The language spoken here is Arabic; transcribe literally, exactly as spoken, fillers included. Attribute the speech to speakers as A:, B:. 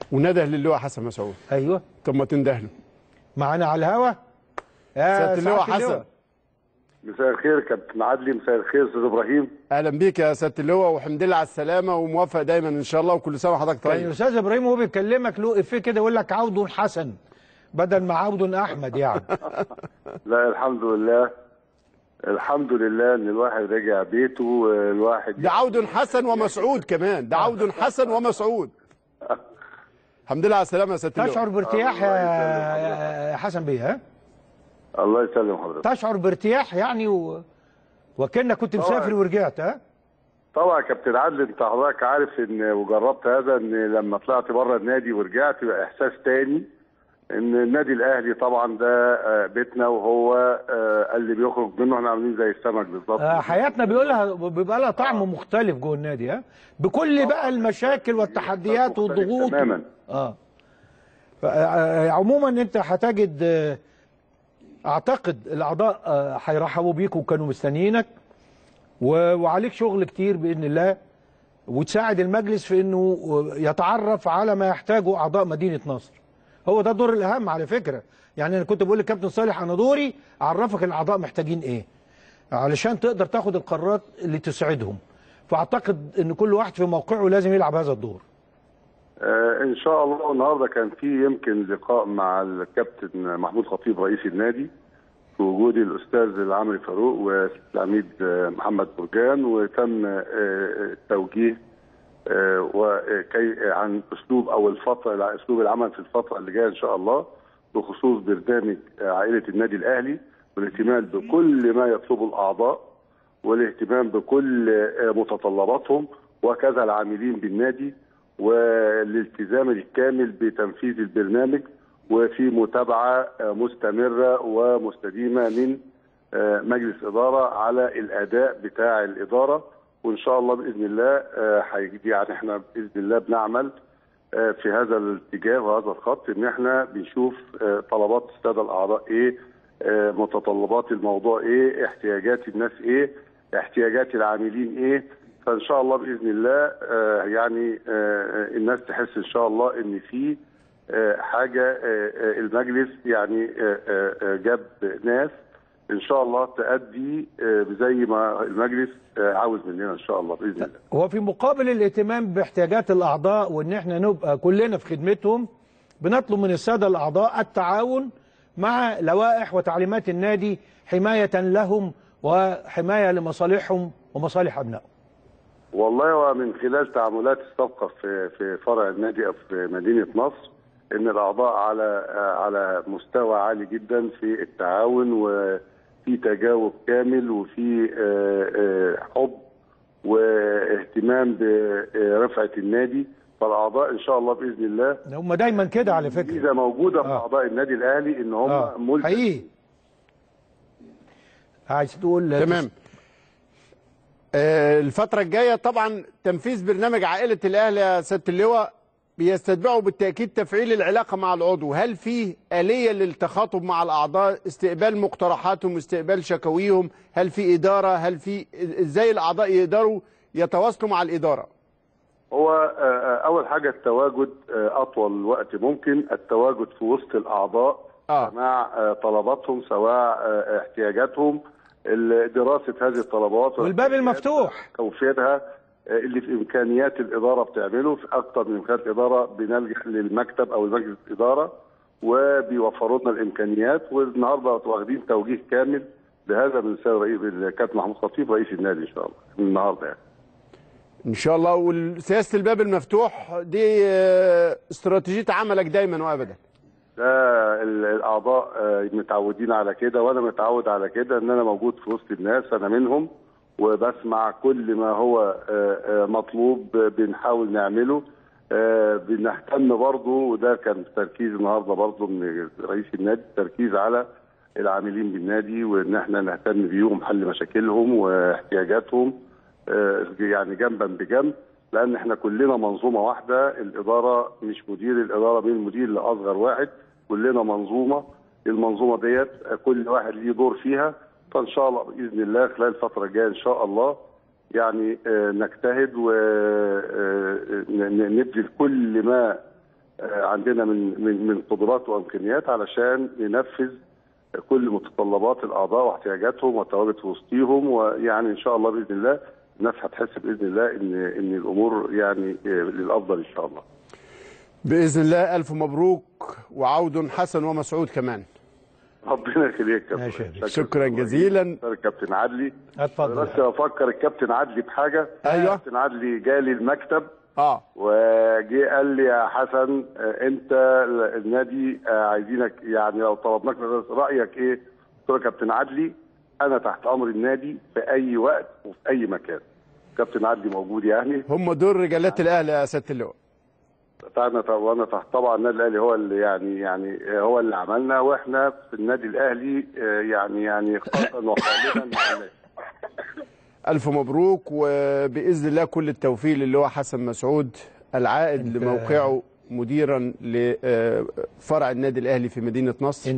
A: ونده للواء حسن مسعود.
B: ايوه
A: طب ما تنده له
B: معانا على الهوا يا
A: سياده اللواء حسن.
C: مساء الخير كابتن عدلي. مساء الخير استاذ ابراهيم.
A: اهلا بيك يا سياده اللواء والحمد لله على السلامه وموفق دايما ان شاء الله وكل سنه وحضرتك طيب.
B: كان الاستاذ ابراهيم وهو بيكلمك له افيه كده يقول لك عود حسن بدل ما عود احمد يعني.
C: لا الحمد لله الحمد لله ان الواحد رجع بيته والواحد
A: ده عود حسن ومسعود كمان، ده عود حسن ومسعود. الحمد لله على السلامه يا سياده اللواء.
B: تشعر بارتياح يا حسن بيه؟ ها
C: الله يسلم حضرتك.
B: تشعر بارتياح يعني و... وكأنك كنت مسافر ورجعت؟ ها
C: طبعا يا كابتن عادل انت حضرتك عارف ان وجربت هذا ان لما طلعت بره النادي ورجعت يبقى احساس تاني ان النادي الاهلي طبعا ده بيتنا وهو اللي بيخرج منه احنا عاملين زي السمك بالظبط.
B: حياتنا بيقولها بيبقى لها طعم مختلف جوه النادي ها بكل بقى المشاكل والتحديات والضغوط
C: تماما.
B: اه عموما انت هتجد اعتقد الاعضاء هيرحبوا بيك وكانوا مستنيينك وعليك شغل كتير باذن الله وتساعد المجلس في انه يتعرف على ما يحتاجه اعضاء مدينه نصر. هو ده الدور الاهم على فكره. يعني انا كنت بقول للكابتن صالح انا دوري اعرفك الاعضاء محتاجين ايه علشان تقدر تاخد القرارات اللي تسعدهم. فاعتقد ان كل واحد في موقعه لازم يلعب هذا الدور.
C: آه ان شاء الله. النهارده كان في يمكن لقاء مع الكابتن محمود خطيب رئيس النادي في وجود الاستاذ العمري فاروق والعميد محمد برجان وتم التوجيه وكي عن اسلوب او الفتره اسلوب العمل في الفتره اللي جايه ان شاء الله بخصوص برنامج عائله النادي الاهلي والاهتمام بكل ما يطلبه الاعضاء والاهتمام بكل متطلباتهم وكذا العاملين بالنادي والالتزام الكامل بتنفيذ البرنامج وفي متابعه مستمره ومستديمه من مجلس اداره على الاداء بتاع الاداره وان شاء الله باذن الله يعني احنا باذن الله بنعمل في هذا الاتجاه وهذا الخط ان احنا بنشوف طلبات الساده الاعضاء ايه، متطلبات الموضوع ايه، احتياجات الناس ايه، احتياجات العاملين ايه. فان شاء الله باذن الله يعني الناس تحس ان شاء الله ان في حاجه المجلس يعني جاب ناس ان شاء الله تأدي زي ما المجلس عاوز مننا ان شاء الله باذن الله.
B: هو في مقابل الاهتمام باحتياجات الاعضاء وان احنا نبقى كلنا في خدمتهم بنطلب من الساده الاعضاء التعاون مع لوائح وتعليمات النادي حمايه لهم وحمايه لمصالحهم ومصالح ابنائهم.
C: والله ومن خلال تعاملات السابقه في في فرع النادي في مدينه نصر ان الاعضاء على على مستوى عالي جدا في التعاون وفي تجاوب كامل وفي حب واهتمام برفعه النادي. فالاعضاء ان شاء الله باذن الله
B: هم دايما كده على فكره.
C: اذا موجوده في آه. اعضاء النادي الاهلي ان هم
B: آه.
C: ملزم.
B: حقيقي. عايز تقول
A: تمام. آه الفتره الجايه طبعا تنفيذ برنامج عائله الاهلي يا سياده اللواء بيستتبعوا بالتأكيد تفعيل العلاقة مع العضو. هل في آلية للتخاطب مع الأعضاء، استقبال مقترحاتهم، استقبال شكاويهم، هل في إدارة، هل في إزاي الأعضاء يقدروا يتواصلوا مع الإدارة؟
C: هو أول حاجة التواجد أطول وقت ممكن، التواجد في وسط الأعضاء آه. مع طلباتهم سواء احتياجاتهم، دراسة هذه الطلبات
B: والباب المفتوح
C: توفيرها اللي في امكانيات الاداره بتعمله. في اكثر من امكانيات الاداره بنلجا للمكتب او المجلس الاداره وبيوفروا لنا الامكانيات. والنهارده واخدين توجيه كامل بهذا من السيد رئيس الكابتن محمود خطيب رئيس النادي ان شاء الله من النهارده يعني.
A: ان شاء الله. وسياسه الباب المفتوح دي استراتيجيه عملك دايما وابدا.
C: ده الاعضاء متعودين على كده وانا متعود على كده ان انا موجود في وسط الناس، انا منهم وبسمع كل ما هو مطلوب بنحاول نعمله. بنهتم برضه وده كان تركيز النهارده برضه من رئيس النادي، تركيز على العاملين بالنادي وان احنا نهتم بيهم، حل مشاكلهم واحتياجاتهم يعني جنبا بجنب، لان احنا كلنا منظومه واحده. الاداره مش مدير الاداره من المدير لاصغر واحد، كلنا منظومه. المنظومه ديت كل واحد ليه دور فيها. فان شاء الله باذن الله خلال الفتره الجايه ان شاء الله يعني نجتهد ونبذل كل ما عندنا من من من قدرات وامكانيات علشان ننفذ كل متطلبات الاعضاء واحتياجاتهم والتواجد في وسطيهم، ويعني ان شاء الله باذن الله الناس هتحس باذن الله ان ان الامور يعني للافضل ان شاء الله.
A: باذن الله الف مبروك وعود حسن ومسعود كمان.
C: ربنا يخليك يا
A: كابتن. شكرا جزيلا.
C: الكابتن عدلي.
B: اتفضل.
C: بس افكر الكابتن عدلي بحاجه.
A: ايوه.
C: الكابتن عدلي جالي المكتب
A: اه
C: وجي قال لي يا حسن انت النادي عايزينك، يعني لو طلبناك رايك ايه؟ قلت له يا كابتن عدلي انا تحت امر النادي في اي وقت وفي اي مكان. كابتن عدلي موجود يعني.
A: هم دول رجالات الاهلي يا سياده اللواء.
C: انا وانا تحت طبعا النادي الاهلي هو اللي يعني يعني هو اللي عملنا، واحنا في النادي الاهلي يعني يعني خاصه وخالدا مع الناس.
A: الف مبروك وباذن الله كل التوفيق للواء حسن مسعود العائد لموقعه مديرا لفرع النادي الاهلي في مدينه نصر.